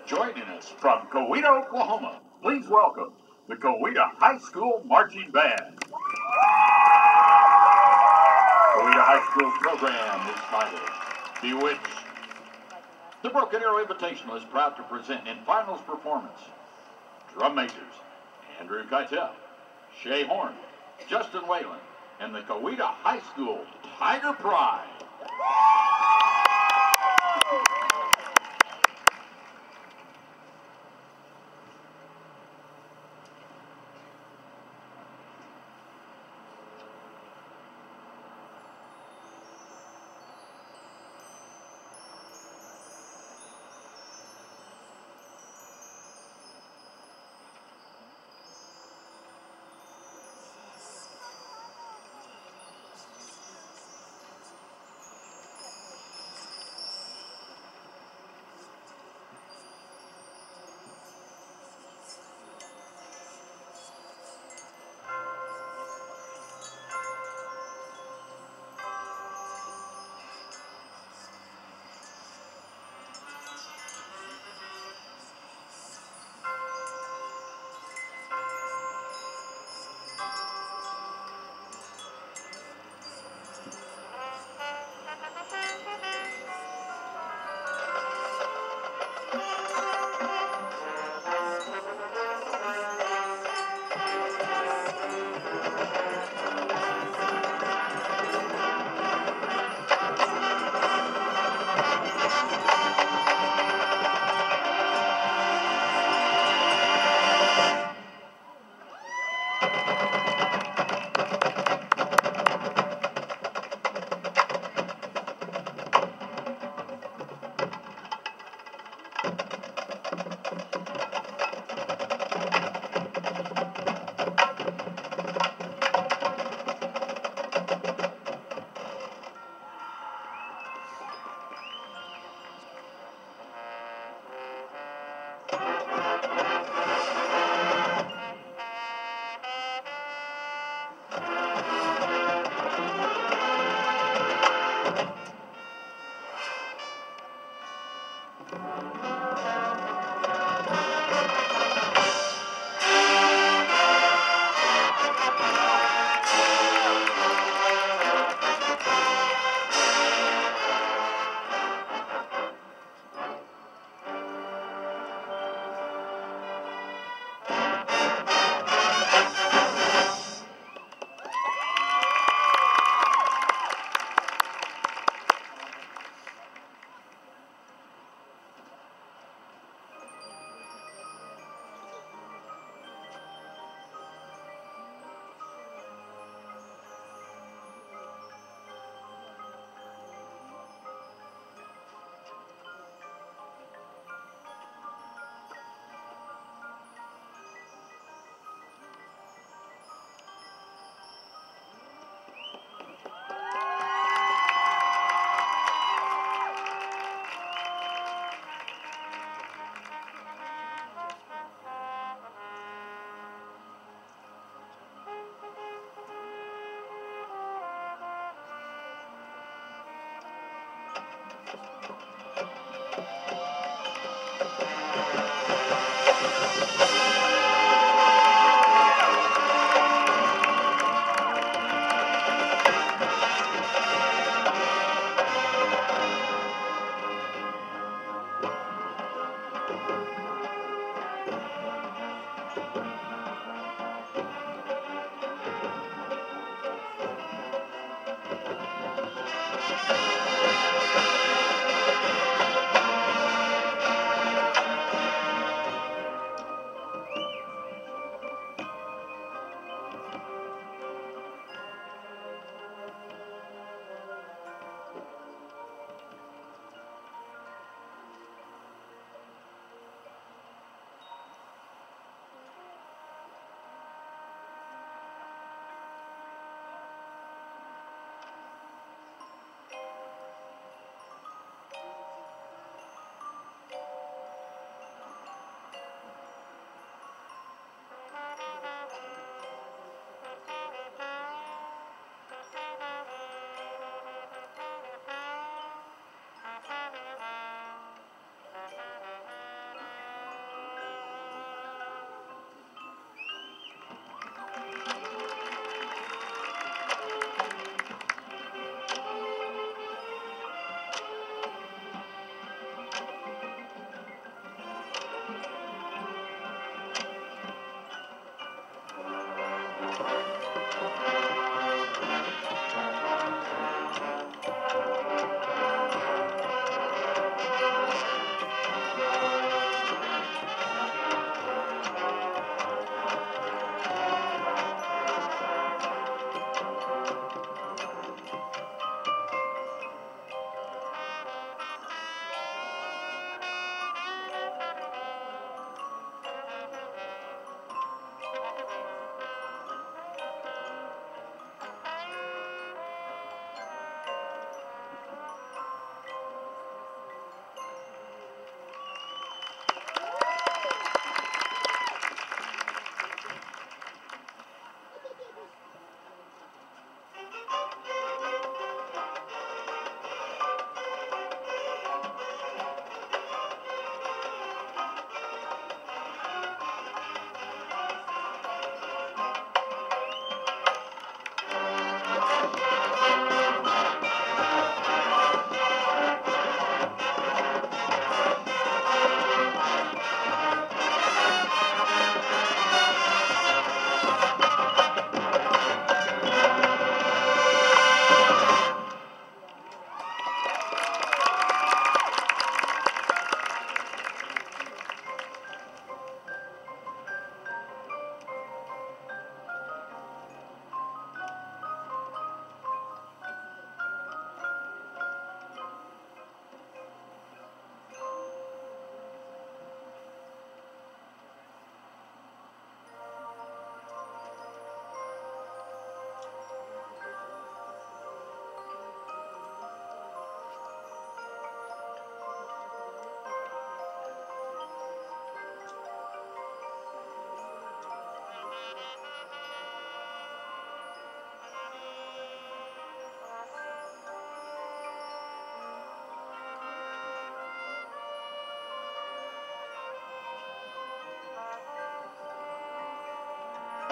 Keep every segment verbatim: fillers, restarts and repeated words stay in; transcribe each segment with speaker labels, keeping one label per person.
Speaker 1: Joining us from Coweta, Oklahoma, please welcome the Coweta High School Marching Band. Coweta High School program is titled Bewitched. The Broken Arrow Invitational is proud to present in finals performance drum majors Andrew Keitel, Shay Horn, Justin Whalen, and the Coweta High School Tiger Pride.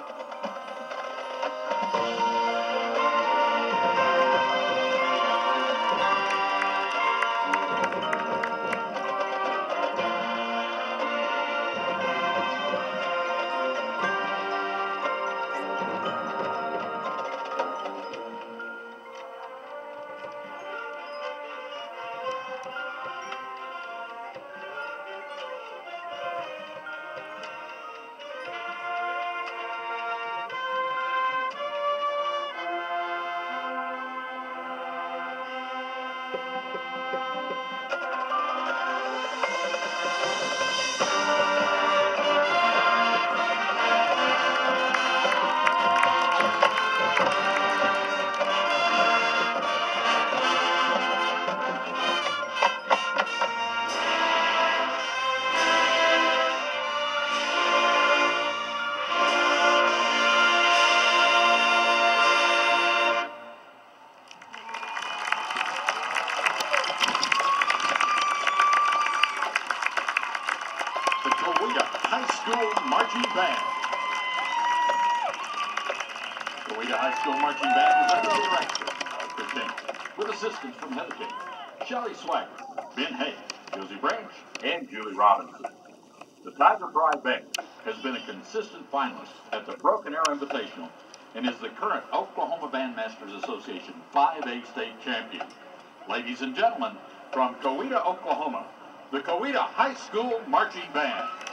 Speaker 1: The Coweta High School Marching Band. Coweta High School Marching Band is under the direction of Chris Henry, with assistance from Heather King, Shelly Swagger, Ben Hay, Josie Branch, and Julie Robinson. The Tiger Pride Band has been a consistent finalist at the Broken Arrow Invitational and is the current Oklahoma Bandmasters Association five A state champion. Ladies and gentlemen, from Coweta, Oklahoma, the Coweta High School Marching Band.